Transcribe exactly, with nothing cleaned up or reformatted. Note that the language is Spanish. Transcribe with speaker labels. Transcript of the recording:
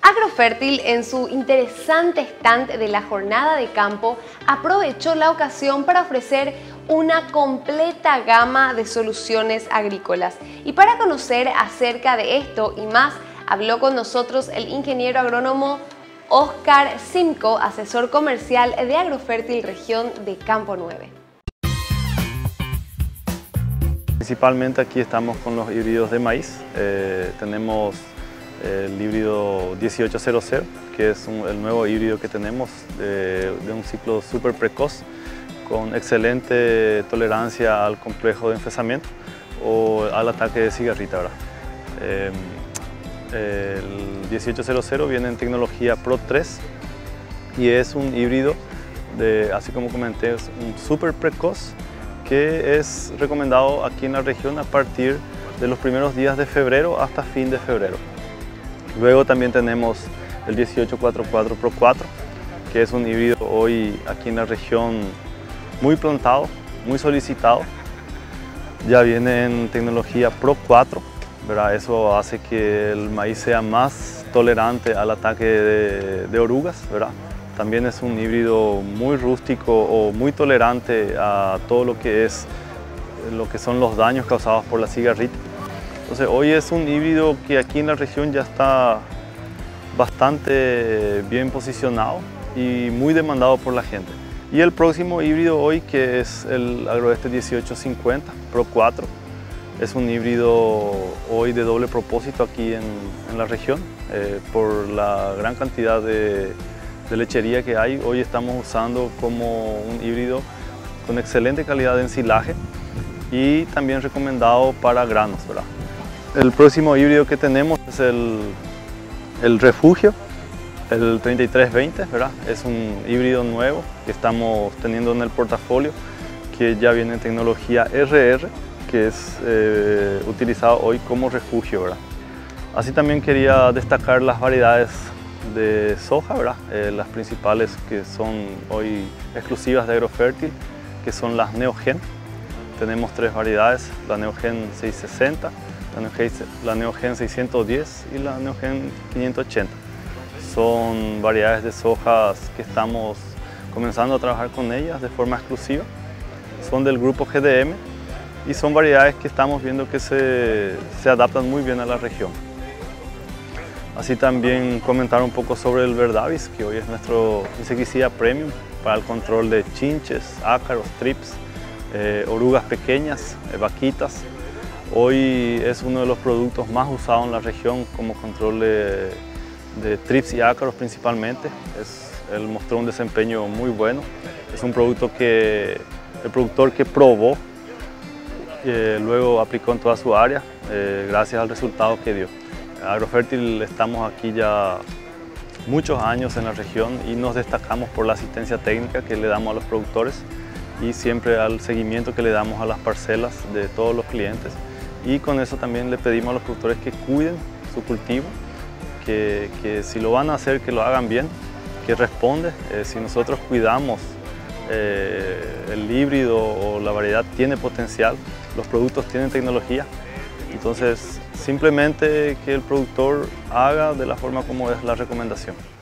Speaker 1: Agrofértil, en su interesante stand de la jornada de campo, aprovechó la ocasión para ofrecer una completa gama de soluciones agrícolas. Y para conocer acerca de esto y más, habló con nosotros el ingeniero agrónomo Oscar Simco, asesor comercial de Agrofértil Región de Campo nueve.
Speaker 2: Principalmente aquí estamos con los híbridos de maíz. Eh, tenemos el híbrido dieciocho cero cero, que es un, el nuevo híbrido que tenemos de, de un ciclo súper precoz con excelente tolerancia al complejo de enfezamiento o al ataque de cigarrita, ¿verdad? Eh, el dieciocho cero cero viene en tecnología Pro tres y es un híbrido, de, así como comenté, es un súper precoz que es recomendado aquí en la región a partir de los primeros días de febrero hasta fin de febrero. Luego también tenemos el dieciocho cuarenta y cuatro Pro cuatro, que es un híbrido hoy aquí en la región muy plantado, muy solicitado. Ya viene en tecnología Pro cuatro, ¿verdad? Eso hace que el maíz sea más tolerante al ataque de, de orugas, ¿verdad? También es un híbrido muy rústico o muy tolerante a todo lo que es lo que son los daños causados por la cigarrita. Entonces hoy es un híbrido que aquí en la región ya está bastante bien posicionado y muy demandado por la gente. Y el próximo híbrido hoy, que es el Agroeste dieciocho cincuenta Pro cuatro, es un híbrido hoy de doble propósito aquí en, en la región. Eh, por la gran cantidad de, de lechería que hay, hoy estamos usando como un híbrido con excelente calidad de ensilaje y también recomendado para granos, ¿verdad? El próximo híbrido que tenemos es el, el Refugio, el treinta y tres veinte, ¿verdad? Es un híbrido nuevo que estamos teniendo en el portafolio, que ya viene en tecnología R R, que es eh, utilizado hoy como refugio, ¿verdad? Así también quería destacar las variedades de soja, ¿verdad? Eh, las principales que son hoy exclusivas de Agrofértil, que son las Neogen. Tenemos tres variedades, la Neogen seiscientos sesenta, la Neogen seiscientos diez y la Neogen quinientos ochenta. Son variedades de sojas que estamos comenzando a trabajar con ellas de forma exclusiva. Son del grupo G D M y son variedades que estamos viendo que se, se adaptan muy bien a la región. Así también comentar un poco sobre el Verdavis, que hoy es nuestro insecticida premium para el control de chinches, ácaros, trips, eh, orugas pequeñas, eh, vaquitas. Hoy es uno de los productos más usados en la región como control de, de trips y ácaros principalmente. Es, él mostró un desempeño muy bueno. Es un producto que el productor que probó, eh, luego aplicó en toda su área, eh, gracias al resultado que dio. Agrofértil estamos aquí ya muchos años en la región y nos destacamos por la asistencia técnica que le damos a los productores y siempre al seguimiento que le damos a las parcelas de todos los clientes. Y con eso también le pedimos a los productores que cuiden su cultivo, que, que si lo van a hacer, que lo hagan bien, que responde. Eh, si nosotros cuidamos eh, el híbrido o la variedad tiene potencial, los productos tienen tecnología, entonces simplemente que el productor haga de la forma como es la recomendación.